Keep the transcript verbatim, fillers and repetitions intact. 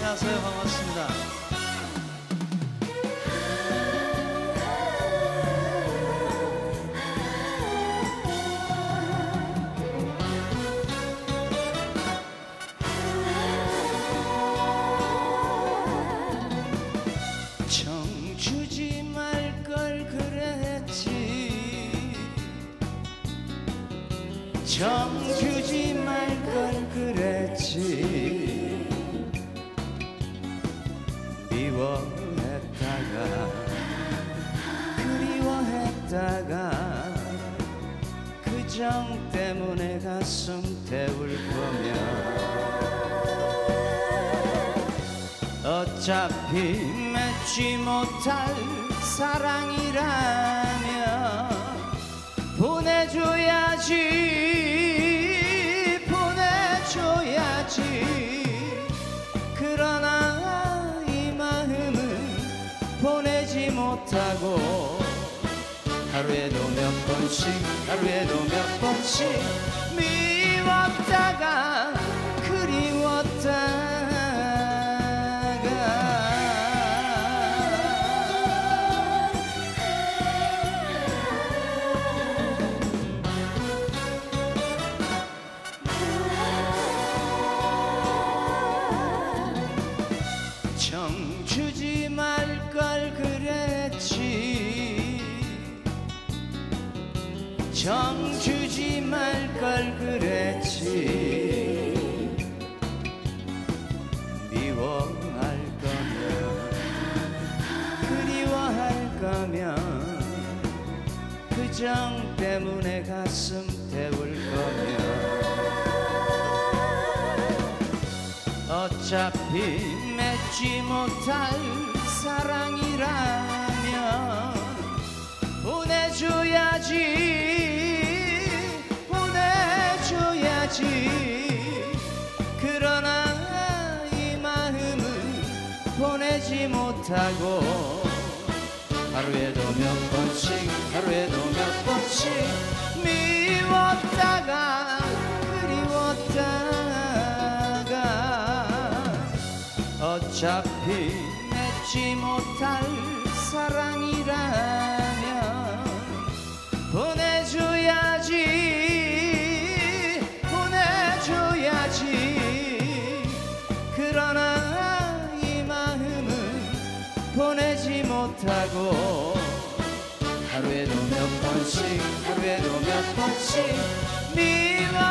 안녕하세요. 반갑습니다. 정 주지 말 걸 그랬지, 정 주지 말 걸 그랬지. 미워했다가 그리워했다가 그 정 때문에 가슴 태울 거면 어차피 맺지 못할 사랑이라면 보내줘야지, 보내줘야지. 그러나 이 마음은 보내지 못하고 하루에도 몇 번씩, 하루에도 몇 번씩 미웠다가 그리웠다가 정 주지 말 걸 그랬지, 정 주지 말 걸 그랬지. 미워할 거면 그리워할 거면 그 정 때문에 가슴 태울 거면 어차피 맺지 못할 사랑이라면 보내줘야지, 보내줘야지. 그러나 이 마음은 보내지 못하고 하루에도 몇 번씩, 하루에도 몇 번씩 미웠다가 그리웠다가 어차피 맺지 못할 사랑이라면 보내줘야지, 보내줘야지. 그러나 이 마음은 보내지 못하고 하루에도 몇 번씩, 하루에도 몇 번씩 미워